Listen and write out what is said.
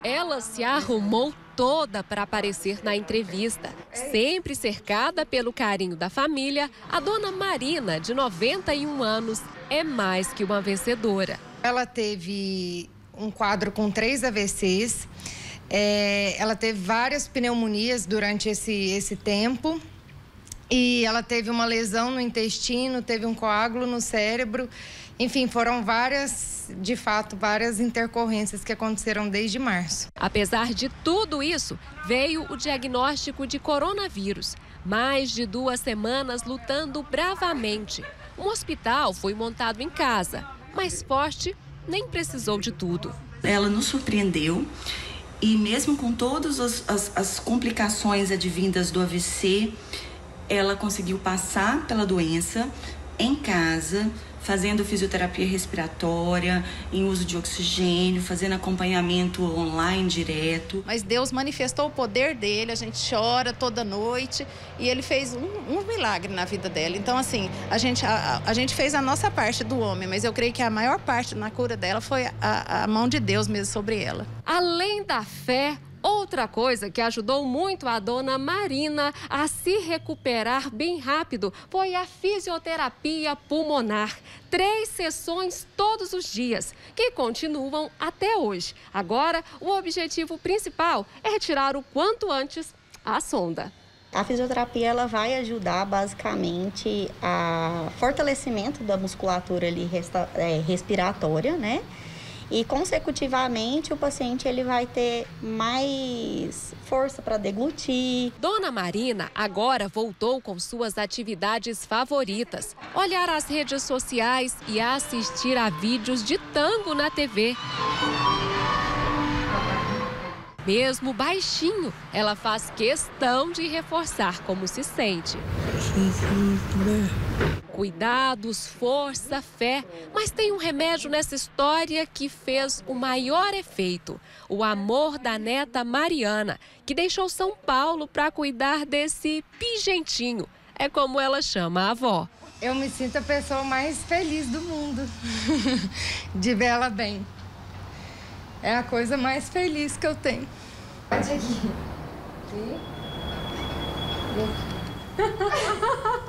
Ela se arrumou toda para aparecer na entrevista. Sempre cercada pelo carinho da família, a dona Marina, de 91 anos, é mais que uma vencedora. Ela teve um quadro com 3 AVCs, ela teve várias pneumonias durante esse tempo e ela teve uma lesão no intestino, teve um coágulo no cérebro. Enfim, foram várias intercorrências que aconteceram desde março. Apesar de tudo isso, veio o diagnóstico de coronavírus. Mais de 2 semanas lutando bravamente. Um hospital foi montado em casa, mas forte nem precisou de tudo. Ela nos surpreendeu e mesmo com todas as complicações advindas do AVC, ela conseguiu passar pela doença em casa, fazendo fisioterapia respiratória, em uso de oxigênio, fazendo acompanhamento online direto. Mas Deus manifestou o poder dele, a gente chora toda noite e ele fez um milagre na vida dela. Então, assim, a gente fez a nossa parte do homem, mas eu creio que a maior parte na cura dela foi a mão de Deus mesmo sobre ela. Além da fé, outra coisa que ajudou muito a dona Marina a se recuperar bem rápido foi a fisioterapia pulmonar. 3 sessões todos os dias, que continuam até hoje. Agora, o objetivo principal é retirar o quanto antes a sonda. A fisioterapia ela vai ajudar basicamente a fortalecimento da musculatura ali respiratória, né? E, consecutivamente, o paciente ele vai ter mais força para deglutir. Dona Marina agora voltou com suas atividades favoritas. Olhar as redes sociais e assistir a vídeos de tango na TV. Mesmo baixinho, ela faz questão de reforçar como se sente. Cuidados, força, fé, mas tem um remédio nessa história que fez o maior efeito. O amor da neta Mariana, que deixou São Paulo para cuidar desse pigentinho. É como ela chama a avó. Eu me sinto a pessoa mais feliz do mundo de ver ela bem. É a coisa mais feliz que eu tenho. Pode aqui.